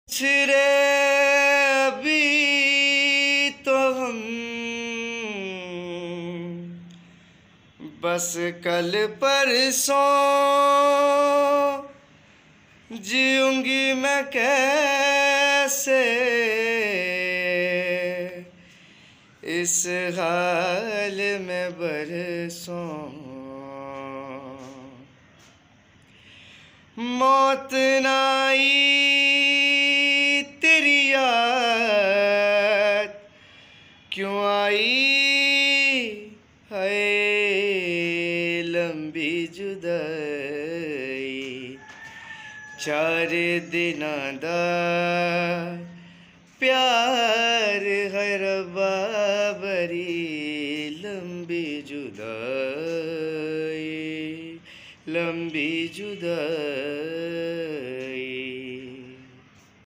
रे अभी तो हम बस कल परसों जीऊंगी मैं कैसे इस हाल में बरसों। मौत ना आई तेरी याद क्यों आई है लंबी जुदाई। 4 दिना दा प्यार है रब्बा बड़ी लंबी जुदाई लंबी जुदाई।